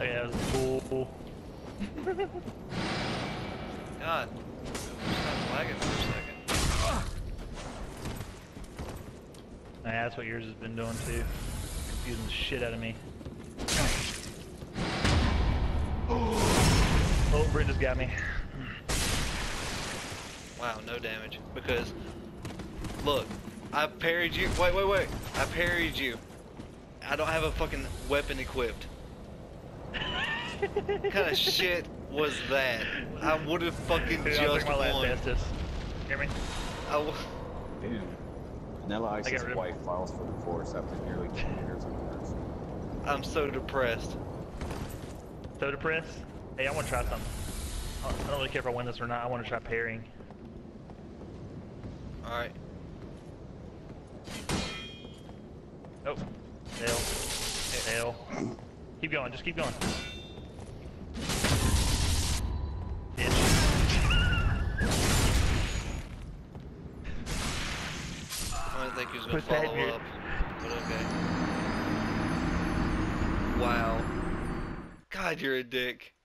Okay, that was cool. God, I'm lagging for a second. Yeah, that's what yours has been doing too. Confusing the shit out of me. Oh, Brenda's got me. Wow, no damage. Because, look, I parried you. Wait. I parried you. I don't have a fucking weapon equipped. What kind of shit was that? I would have fucking Dude, just my last won. Estus. Hear me? Dude, Vanilla Ice's rid of wife files for divorce after nearly 10 years of marriage. I'm so depressed. So depressed? Hey, I want to try something. I don't really care if I win this or not. I want to try parrying. Alright. Oh. Hell. Keep going, just keep going. Bitch. I didn't think he was gonna Put that follow here. up. But okay. Wow. God, you're a dick.